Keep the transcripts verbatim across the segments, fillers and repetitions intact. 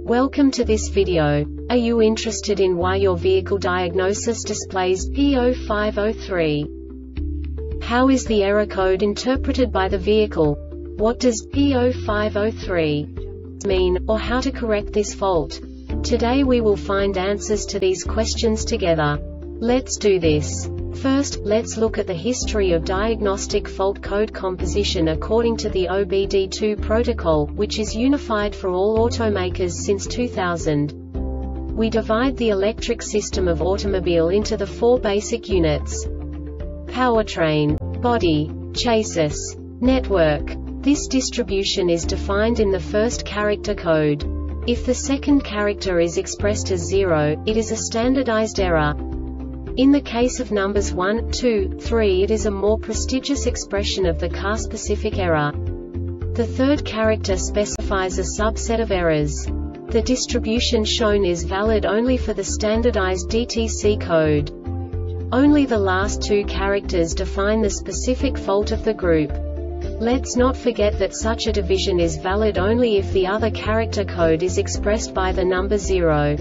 Welcome to this video. Are you interested in why your vehicle diagnosis displays P zero five zero three? How is the error code interpreted by the vehicle? What does P zero five zero three mean, or how to correct this fault? Today we will find answers to these questions together. Let's do this. First, let's look at the history of diagnostic fault code composition according to the O B D two protocol, which is unified for all automakers since two thousand. We divide the electric system of automobile into the four basic units: powertrain, body, chassis, network. This distribution is defined in the first character code. If the second character is expressed as zero, it is a standardized error. In the case of numbers one, two, three, it is a more prestigious expression of the car-specific error. The third character specifies a subset of errors. The distribution shown is valid only for the standardized D T C code. Only the last two characters define the specific fault of the group. Let's not forget that such a division is valid only if the other character code is expressed by the number zero.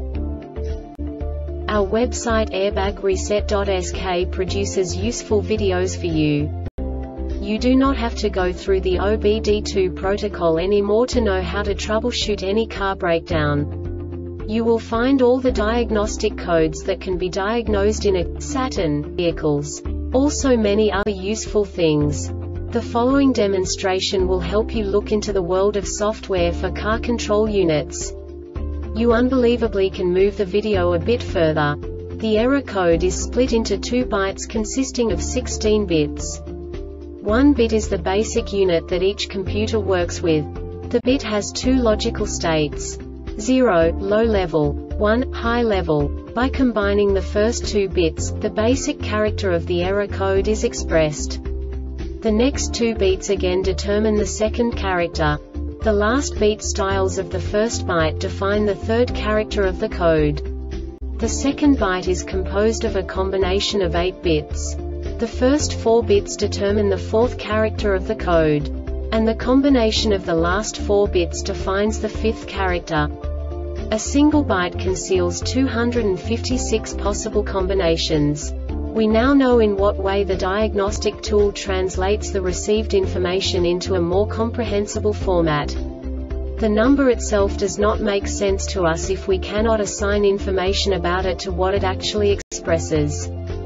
Our website airbag reset dot S K produces useful videos for you. You do not have to go through the O B D two protocol anymore to know how to troubleshoot any car breakdown. You will find all the diagnostic codes that can be diagnosed in a Saturn vehicles. Also many other useful things. The following demonstration will help you look into the world of software for car control units. You unbelievably can move the video a bit further. The error code is split into two bytes consisting of sixteen bits. One bit is the basic unit that each computer works with. The bit has two logical states: zero, low level, one, high level. By combining the first two bits, the basic character of the error code is expressed. The next two beats again determine the second character. The last beat styles of the first byte define the third character of the code. The second byte is composed of a combination of eight bits. The first four bits determine the fourth character of the code. And the combination of the last four bits defines the fifth character. A single byte conceals two hundred fifty-six possible combinations. We now know in what way the diagnostic tool translates the received information into a more comprehensible format. The number itself does not make sense to us if we cannot assign information about it to what it actually expresses.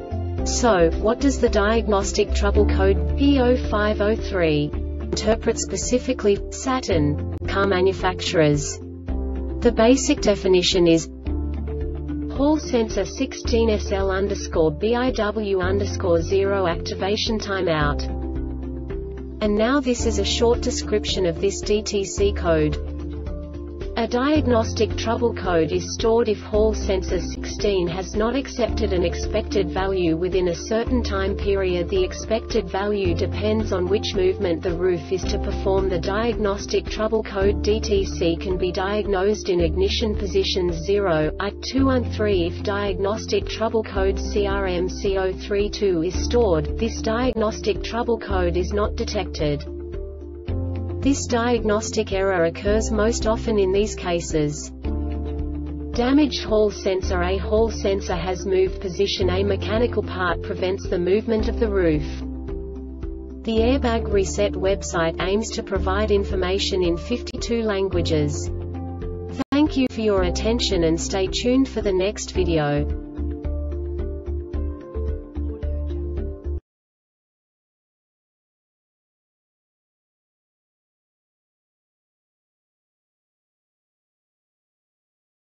So, what does the diagnostic trouble code P zero five zero three interpret specifically for Saturn car manufacturers? The basic definition is Hall sensor sixteen S L underscore B I W underscore zero activation timeout. And now this is a short description of this D T C code. A diagnostic trouble code is stored if Hall sensor sixteen has not accepted an expected value within a certain time period. The expected value depends on which movement the roof is to perform. The diagnostic trouble code D T C can be diagnosed in ignition positions zero, I, two and three. If diagnostic trouble code C R M C zero three two is stored, this diagnostic trouble code is not detected. This diagnostic error occurs most often in these cases: damaged Hall sensor. A Hall sensor has moved position. A mechanical part prevents the movement of the roof. The Airbag Reset website aims to provide information in fifty-two languages. Thank you for your attention and stay tuned for the next video.